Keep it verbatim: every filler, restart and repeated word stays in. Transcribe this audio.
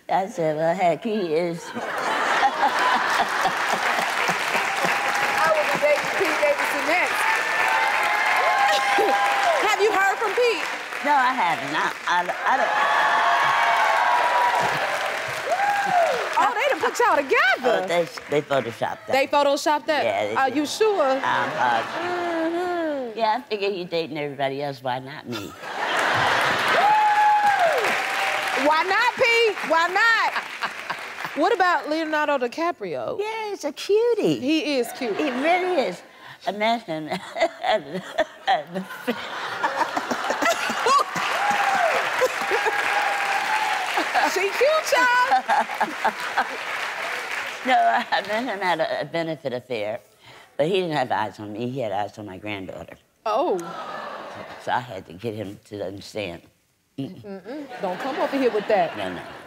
I said, well, heck, he is. I will be dating Pete Davidson next. Have you heard from Pete? No, I haven't. I, I, I don't. Oh, they done put y'all together. Oh, they, they photoshopped that. They photoshopped that? Yeah, they Are did. you sure? I'm positive. Mm-hmm. Yeah, I figure you're dating everybody else. Why not me? Why not, Pete? Why not? What about Leonardo DiCaprio? Yeah, he's a cutie. He is cute. He really is. I met him at the... At the She cute, y'all. No, I met him at a, a benefit affair, but he didn't have eyes on me. He had eyes on my granddaughter. Oh. So I had to get him to understand. Mm-mm. Don't come over here with that. No, no.